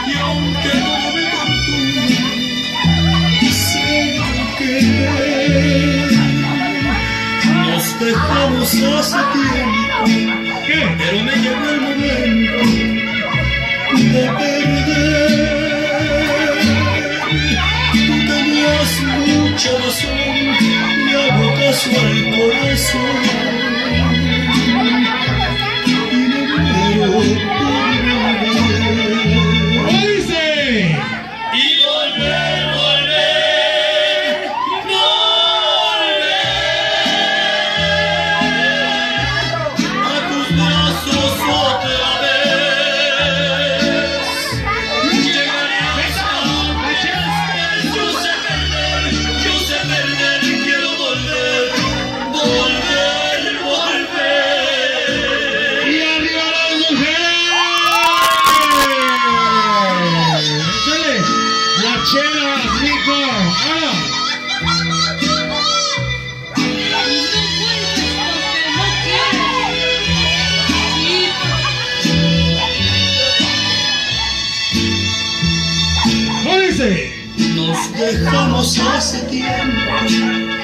Y aunque no me contuve, sé que nos dejamos hace tiempo. Pero me llegó el momento de perder. Tú tenías mucha razón, me hago caso al corazón y me muero por volver. ¿Cómo dice? Y volver, volver, volver a tus brazos otra vez. Llegarás a donde estés. Yo sé perder, quiero volver, volver, volver. ¡Y arriba las mujeres! ¡Dale! ¡La chela, Nico! ¡Ah! ¿Cómo dice? Nos dejamos hace tiempo,